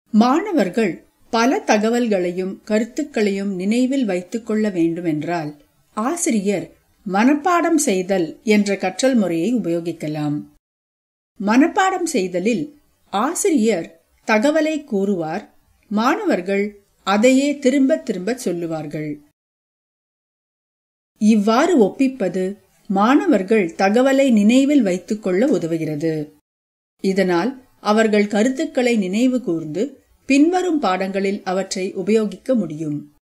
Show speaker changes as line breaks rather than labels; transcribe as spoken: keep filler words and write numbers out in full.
மாணவர்கள் பல தகவல்களையும் கருத்துக்களையும் நினைவில் வைத்துக் கொள்ள வேண்டுமென்றால் ஆசிரியர் மனப்பாடம் செய்தல் என்ற கற்றல் முறையை உபயோகிக்கலாம். மனப்பாடம் செய்தலில் ஆசிரியர் தகவலை கூறுவார், மாணவர்கள் அதையே திரும்ப திரும்ப சொல்லுவார்கள். இவ்வாறு ஒப்பிப்பது மாணவர்கள் தகவலை நினைவில் வைத்துக் கொள்ள உதவுகிறது. இதனால் அவர்கள் கருத்துக்களை நினைவு கூர்ந்து பின்வரும் பாடங்களில் அவற்றை உபயோகிக்க முடியும்.